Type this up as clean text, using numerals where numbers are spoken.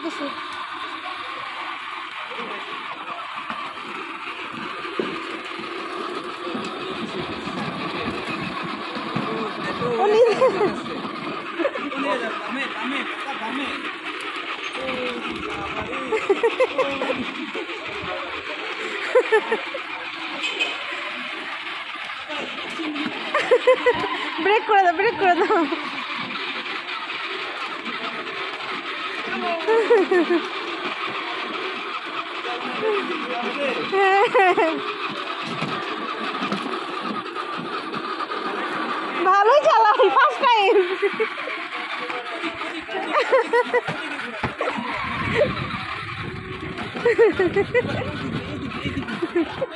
কিছু। ব্রেক করে দাও, ব্রেক করে দাও। ভালোই চালাই, ফার্স্ট টাইম।